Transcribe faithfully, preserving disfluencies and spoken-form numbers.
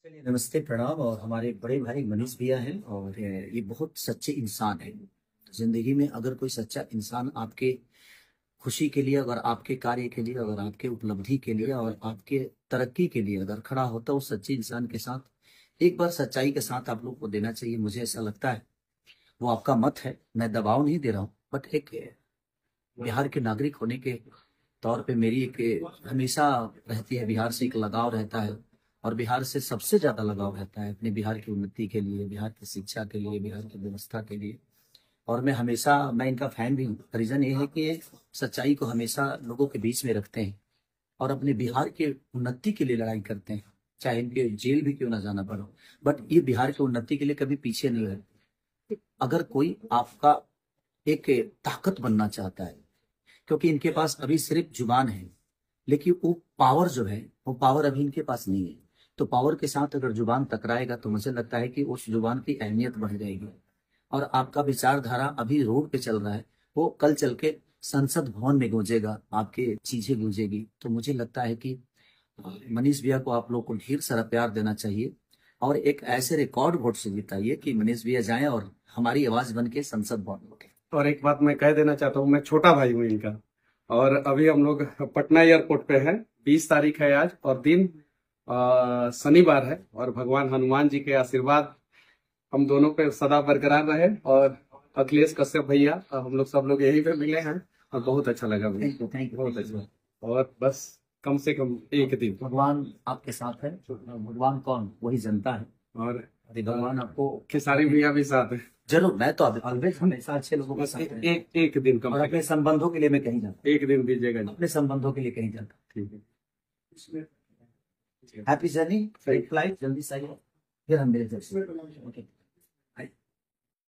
चलिए, नमस्ते, प्रणाम। और हमारे बड़े भाई मनीष भैया हैं और ये बहुत सच्चे इंसान हैं। जिंदगी में अगर कोई सच्चा इंसान आपके खुशी के लिए, अगर आपके कार्य के लिए, अगर आपके उपलब्धि के लिए और आपके तरक्की के लिए अगर खड़ा होता है, उस सच्चे इंसान के साथ एक बार सच्चाई के साथ आप लोग को देना चाहिए। मुझे ऐसा लगता है वो आपका मत है, मैं दबाव नहीं दे रहा हूँ, बट एक बिहार के नागरिक होने के तौर पे मेरी एक हमेशा रहती है, बिहार से एक लगाव रहता है। और बिहार से सबसे ज्यादा लगाव रहता है अपने बिहार की उन्नति के लिए, बिहार की शिक्षा के लिए, बिहार की व्यवस्था के लिए। और मैं हमेशा मैं इनका फैन भी हूँ। रीजन ये है कि ये सच्चाई को हमेशा लोगों के बीच में रखते हैं और अपने बिहार के उन्नति के लिए लड़ाई करते हैं, चाहे इनके जेल भी क्यों ना जाना पड़े। बट ये बिहार की उन्नति के लिए कभी पीछे नहीं रहते। अगर कोई आपका एक ताकत बनना चाहता है, क्योंकि इनके पास अभी सिर्फ जुबान है, लेकिन वो पावर जो है वो पावर अभी इनके पास नहीं है। तो पावर के साथ अगर जुबान टकराएगा तो मुझे लगता है कि उस जुबान की अहमियत बढ़ जाएगी। और आपका विचारधारा अभी रोड पे चल रहा है, वो कल चल के संसद भवन में गूंजेगा, आपके चीजें गूंजेगी। तो मुझे लगता है कि मनीष भैया को आप लोग को ढेर सारा प्यार देना चाहिए और एक ऐसे रिकॉर्ड वोट से जिताइए कि मनीष भैया जाएं और हमारी आवाज बन के संसद भवन में उठे। और एक बात मैं कह देना चाहता हूँ, मैं छोटा भाई हूँ इनका। और अभी हम लोग पटना एयरपोर्ट पे हैं। बीस तारीख है आज और दिन अ, शनिवार है। और भगवान हनुमान जी के आशीर्वाद हम दोनों पे सदा बरकरार रहे। और अखिलेश कश्यप भैया, अ, हम लोग सब लोग यहीं पे मिले हैं और बहुत अच्छा लगा मुझे। थैंक यू, थैंक यू, बहुत थैंक यू। अच्छा। और बस कम से कम एक दिन। भगवान आपके साथ है। भगवान कौन? वही जनता है। और यदि भगवान आपको खेसारी भैया भी साथ है। जरूर, मैं तो ऑलवेज हमेशा अच्छे लोगों के बस साथ एक हूं। एक, एक दिन कम और से अपने कम संबंधों के लिए मैं कहीं जाता एक दिन दीजिएगा हूं, जी। अपने संबंधों के लिए कहीं जाता ठीक है। हूं। हैप्पी जर्नी, फ्लाइट जल्दी से आइए, फिर हम मिले जल्दी। ओके।